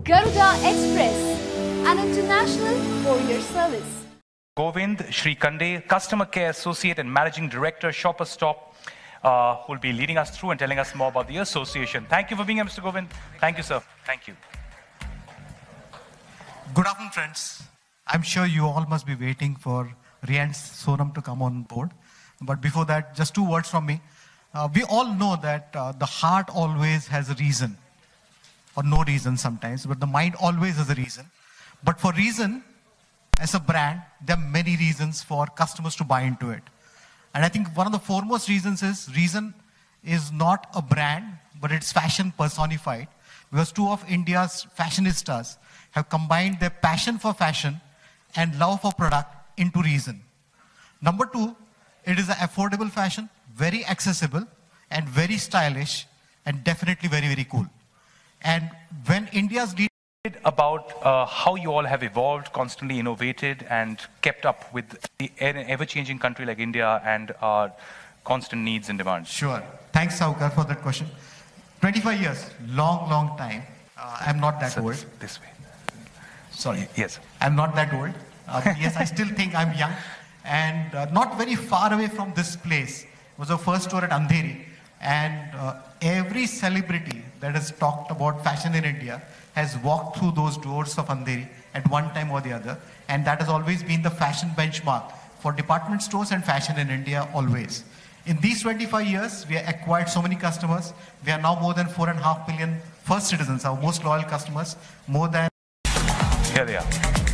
Garuda Express, an international courier service. Govind Shrikande, Customer Care Associate and Managing Director, Shoppers Stop, who will be leading us through and telling us more about the association. Thank you for being here, Mr. Govind. Thank you, sir. Thank you. Good afternoon, friends. I'm sure you all must be waiting for Reliance Sonam to come on board. But before that, just 2 words from me. We all know that the heart always has a reason, or no reason sometimes, but the mind always has a reason. But for reason, as a brand, there are many reasons for customers to buy into it. And I think one of the foremost reasons is, reason is not a brand, but it's fashion personified. Because 2 of India's fashionistas have combined their passion for fashion and love for product into reason. Number 2, it is an affordable fashion, very accessible and very stylish and definitely very, very cool. And when India's lead about how you all have evolved, constantly innovated and kept up with an ever-changing country like India and our constant needs and demands. Sure. Thanks, Saukar, for that question. 25 years, long, long time. I'm not that old. This way. Sorry. Yes. I'm not that old. Yes, I still think I'm young. And not very far away from this place was our first tour at Andheri. And every celebrity that has talked about fashion in India has walked through those doors of Andheri at one time or the other. And that has always been the fashion benchmark for department stores and fashion in India always. In these 25 years, we have acquired so many customers. We are now more than 4.5 million first citizens, our most loyal customers, more than... Here they are.